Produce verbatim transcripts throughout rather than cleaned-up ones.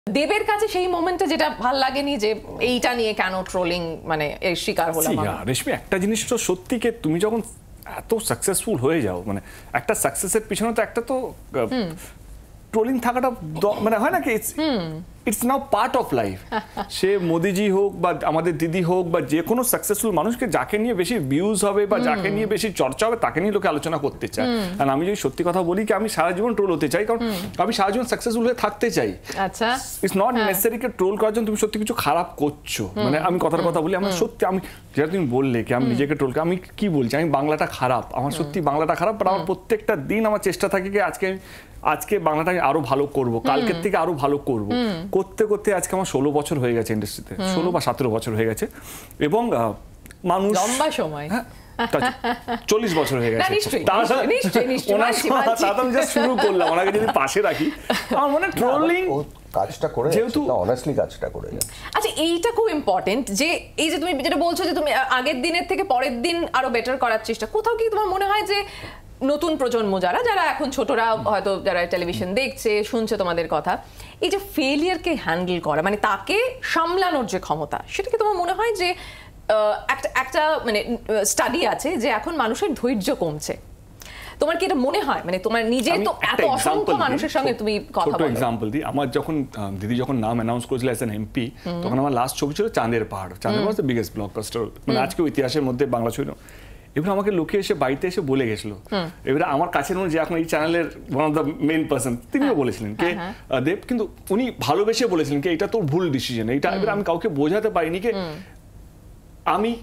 দেবের কাছে সেই মোমেন্টে যেটা ভাল লাগেনি যে এইটা নিয়ে কেন ট্রোলিং মানে এর শিকার হলাম আমি। রেশমি একটা জিনিস তো সত্যি কে তুমি যখন এত সাকসেসফুল হয়ে যাও মানে একটা সাকসেসের পিছনে তো একটা তো ট্রোলিং থাকাটা মানে হয় না কি it's now part of life. সে মোদিজি হোক বা আমাদের দিদি হোক বা যে কোনো সাকসেসফুল মানুষকে যাকে নিয়ে বেশি ভিউজ হবে বা যাকে নিয়ে বেশি চর্চা হবে তাকে নিয়ে লোকে আলোচনা করতে চায়। আর আমি যদি সত্যি কথা বলি কি আমি সারা জীবন ট্রোল হতে চাই, কারণ আমি সারা জীবন সাকসেসফুল হয়ে থাকতে চাই। আচ্ছা ইটস নট নেসেসারি কে ট্রোল করার জন্য তুমি সত্যি কিছু খারাপ করছো। মানে আমি কথার কথা বলি আমার সত্যি আমি যেটা তুমি বললে কি আমি নিজেকে ট্রোল আমি কি বলছি আমি বাংলাটা খারাপ, আমার সত্যি বাংলাটা খারাপ, বাট আমার প্রত্যেকটা দিন আমার চেষ্টা থাকে কি আজকে আজকে বাংলাটাকে আরো ভালো করব, কালকের থেকে আরো ভালো করব। করতে করতে আজকে আমার ষোলো বছর হয়ে গেছে ইন্ডাস্ট্রিতে, ষোলো বা সতেরো বছর হয়ে গেছে এবং মানুষ লম্বা সময় চল্লিশ বছর হয়ে গেছে। শুরু করলাম ওনাকে যদি পাশে রাখি আমার মনে ট্রোলিং কাজটা করে যেহেতু অনেস্টলি কাজটা করে। আচ্ছা এইটা খুব ইম্পর্টেন্ট যে এই যে তুমি যেটা বলছো যে তুমি আগের দিনের থেকে পরের দিন আরো বেটার করার চেষ্টা, কোথাও কি তোমার মনে হয় যে নতুন প্রজন্ম যারা যারা এখন ছোটরা হয়তো যারা টেলিভিশন দেখছে শুনছে তোমাদের কথা, এই যে ফেলিয়ারকে হ্যান্ডেল করা মানে তাকে সামলানোর যে ক্ষমতা, সেটা কি তোমার মনে হয় যে একটা একটা মানে স্টাডি আছে যে এখন মানুষের ধৈর্য কমছে? তোমার কি এটা মনে হয়? মানে তোমার নিজে তো এত অসংখ্য মানুষের সঙ্গে তুমি কথা বলো। এক্সাম্পল দিই, আমার যখন দিদি যখন নাম অ্যানাউন্স করেছিল অ্যাজ এন এমপি তখন আমার লাস্ট ছবি ছিল চাঁদের পাহাড়। চাঁদের পাহাড় বিগেস্ট ব্লকবাস্টার মানে আজকেও ইতিহাসের মধ্যে বাংলা ছবি। এবার আমাকে লোকে এসে বাড়িতে এসে বলে গেছিল, এবারে আমার কাছের মনে যে এখন এই চ্যানেলের one of the main person তিনিও বলেছিলেন কে দেব, কিন্তু উনি ভালোবেসে বলেছিলেন কি এটা তোর ভুল ডিসিশন। এইটা এবার আমি কাউকে বোঝাতে পারিনি কি আমি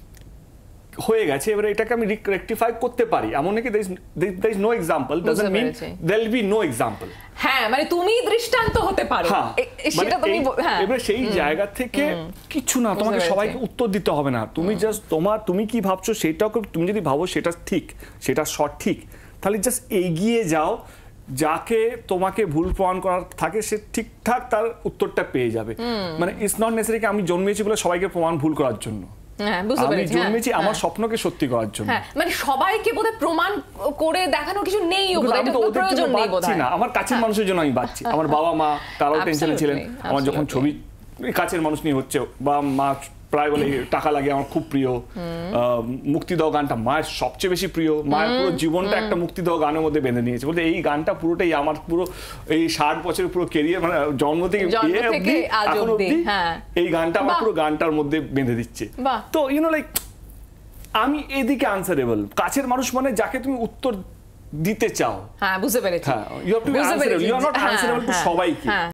হয়ে গেছে, এবারে এটাকে আমি রেকটিফাই করতে পারি এমন নাকি there is no example doesn't mean there will be no example। হ্যাঁ মানে তুমি দৃষ্টান্ত হতে পারো সেটা তুমি হ্যাঁ এবারে সেই জায়গা থেকে কিছু না তোমাকে সবাইকে উত্তর দিতে হবে না, তুমি জাস্ট তোমার তুমি কি ভাবছো সেটাকে তুমি যদি ভাবো সেটা ঠিক সেটা সঠিক তাহলে জাস্ট এগিয়ে যাও, যাকে তোমাকে ভুল প্রমাণ করার থাকে সে ঠিকঠাক তার উত্তরটা পেয়ে যাবে। মানে ইটস নট নেসেসারি কি আমি জন্মেছি বলে সবাইকে প্রমাণ ভুল করার জন্য, আমি জন্মেছি আমার স্বপ্নকে সত্যি করার জন্য। মানে সবাইকে বোধহয় প্রমাণ করে দেখানোর কিছু নেই, প্রয়োজন নেই বোধহয় না। আমার কাছের মানুষের জন্য আমি বাঁচছি, আমার বাবা মা তারাও টেনশনে ছিলেন। আমার যখন ছবি কাছের মানুষ নিয়ে হচ্ছে বা মা প্রায় বলে টাকা লাগে আমার খুব প্রিয়, মুক্তি দাও গানটা মায়ের সবচেয়ে বেশি প্রিয়, মায়ের পুরো জীবনটা একটা মুক্তি দাও গানের মধ্যে বেঁধে নিয়েছে। বলতে এই গানটা পুরোটাই আমার পুরো এই ষাট বছরের পুরো কেরিয়ার মানে জন্ম থেকে এখন অবধি এই গানটা আমার পুরো গানটার মধ্যে বেঁধে দিচ্ছে। তো ইউনো লাইক আমি এদিকে আনসারেবল, কাছের মানুষ মানে যাকে তুমি উত্তর দিতে চাও। হ্যাঁ বুঝতে পেরেছি, হ্যাঁ you have to be answerable, you are not answerable to সবাইকে।